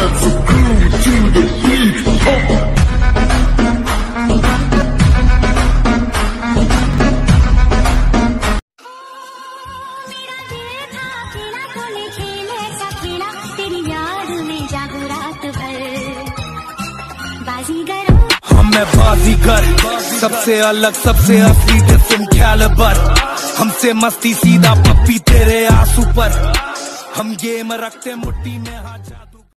That's a groove to the beat. मैं बाजीगर, सबसे अलग सबसे असली डिफरेंट कैलिबर। हमसे मस्ती सीधा पप्पी तेरे आंसू पर। हम गेम रखते मुट्ठी में हाथ।